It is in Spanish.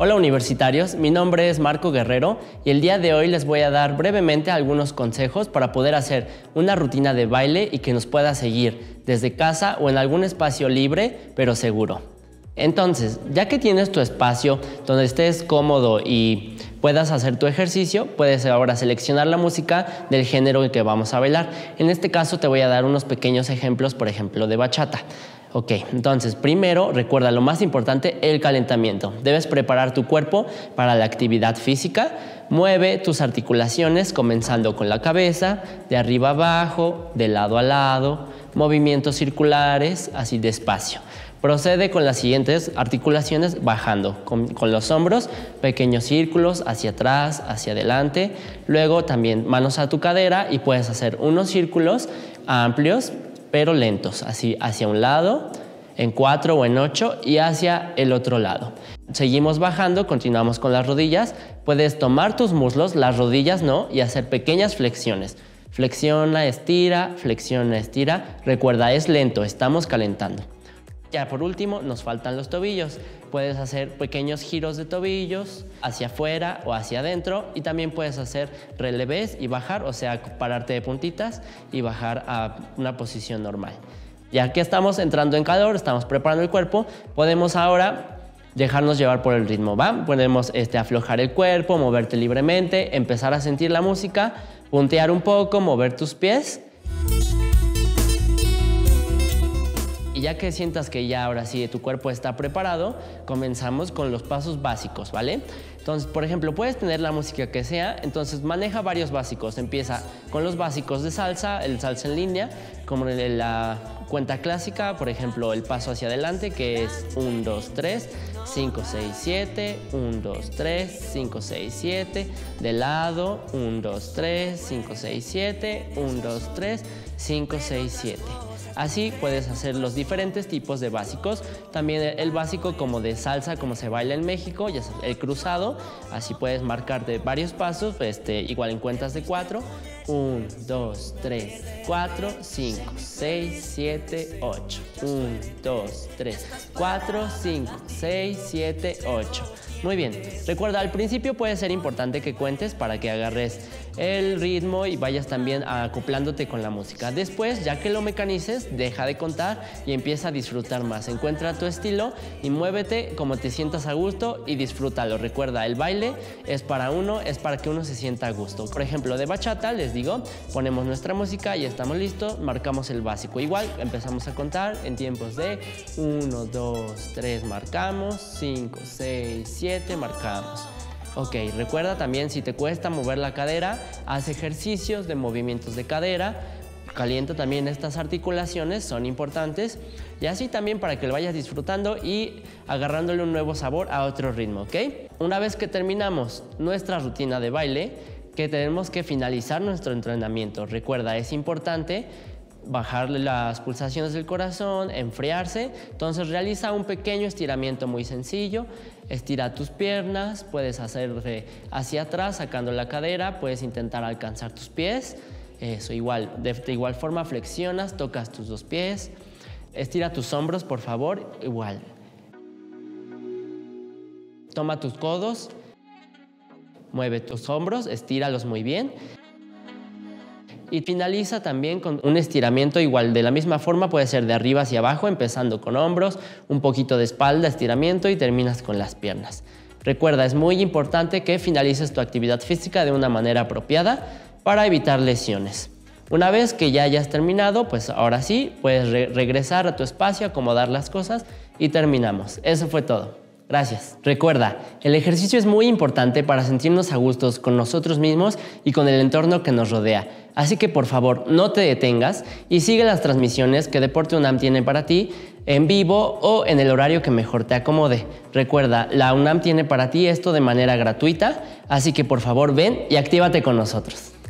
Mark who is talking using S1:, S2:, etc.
S1: Hola universitarios, mi nombre es Marco Guerrero y el día de hoy les voy a dar brevemente algunos consejos para poder hacer una rutina de baile y que nos pueda seguir desde casa o en algún espacio libre pero seguro. Entonces, ya que tienes tu espacio donde estés cómodo y puedas hacer tu ejercicio, puedes ahora seleccionar la música del género en que vamos a bailar. En este caso te voy a dar unos pequeños ejemplos, por ejemplo, de bachata. Ok, entonces primero recuerda lo más importante, el calentamiento. Debes preparar tu cuerpo para la actividad física. Mueve tus articulaciones comenzando con la cabeza, de arriba abajo, de lado a lado, movimientos circulares, así despacio. Procede con las siguientes articulaciones bajando, con los hombros, pequeños círculos hacia atrás, hacia adelante. Luego también manos a tu cadera y puedes hacer unos círculos amplios, pero lentos, así hacia un lado, en 4 o en 8 y hacia el otro lado. Seguimos bajando, continuamos con las rodillas. Puedes tomar tus muslos, las rodillas no, y hacer pequeñas flexiones. Flexiona, estira, flexiona, estira. Recuerda, es lento, estamos calentando. Ya por último nos faltan los tobillos. Puedes hacer pequeños giros de tobillos hacia afuera o hacia adentro y también puedes hacer relevés y bajar, o sea, pararte de puntitas y bajar a una posición normal. Ya que estamos entrando en calor, estamos preparando el cuerpo, podemos ahora dejarnos llevar por el ritmo, ¿va? Podemos aflojar el cuerpo, moverte libremente, empezar a sentir la música, puntear un poco, mover tus pies. Y ya que sientas que ya ahora sí tu cuerpo está preparado, comenzamos con los pasos básicos, ¿vale? Entonces, por ejemplo, puedes tener la música que sea, entonces maneja varios básicos. Empieza con los básicos de salsa, el salsa en línea, como la cuenta clásica, por ejemplo, el paso hacia adelante, que es 1, 2, 3, 5, 6, 7, 1, 2, 3, 5, 6, 7, de lado, 1, 2, 3, 5, 6, 7, 1, 2, 3, 5, 6, 7. Así puedes hacer los diferentes tipos de básicos. También el básico como de salsa, como se baila en México, ya sabes, el cruzado. Así puedes marcarte varios pasos, igual en cuentas de 4. 1, 2, 3, 4, 5, 6, 7, 8. 1, 2, 3, 4, 5, 6, 7, 8. Muy bien. Recuerda, al principio puede ser importante que cuentes para que agarres el ritmo y vayas también acoplándote con la música. Después, ya que lo mecanices, deja de contar y empieza a disfrutar más. Encuentra tu estilo y muévete como te sientas a gusto y disfrútalo. Recuerda, el baile es para que uno se sienta a gusto. Por ejemplo, de bachata, les digo, ponemos nuestra música y estamos listos, marcamos el básico. Igual, empezamos a contar en tiempos de 1, 2, 3, marcamos, 5, 6, 7, marcamos. Ok, recuerda también, si te cuesta mover la cadera, haz ejercicios de movimientos de cadera, calienta también estas articulaciones, son importantes, y así también para que lo vayas disfrutando y agarrándole un nuevo sabor a otro ritmo, ¿ok? Una vez que terminamos nuestra rutina de baile, que tenemos que finalizar nuestro entrenamiento. Recuerda, es importante bajarle las pulsaciones del corazón, enfriarse. Entonces realiza un pequeño estiramiento muy sencillo. Estira tus piernas, puedes hacer hacia atrás sacando la cadera, puedes intentar alcanzar tus pies. Eso, de igual forma flexionas, tocas tus dos pies. Estira tus hombros, por favor, igual. Toma tus codos, mueve tus hombros, estíralos muy bien. Y finaliza también con un estiramiento igual, de la misma forma puede ser de arriba hacia abajo, empezando con hombros, un poquito de espalda, estiramiento y terminas con las piernas. Recuerda, es muy importante que finalices tu actividad física de una manera apropiada para evitar lesiones. Una vez que ya hayas terminado, pues ahora sí, puedes regresar a tu espacio, acomodar las cosas y terminamos. Eso fue todo. Gracias. Recuerda, el ejercicio es muy importante para sentirnos a gustos con nosotros mismos y con el entorno que nos rodea. Así que por favor, no te detengas y sigue las transmisiones que Deporte UNAM tiene para ti en vivo o en el horario que mejor te acomode. Recuerda, la UNAM tiene para ti esto de manera gratuita, así que por favor ven y actívate con nosotros.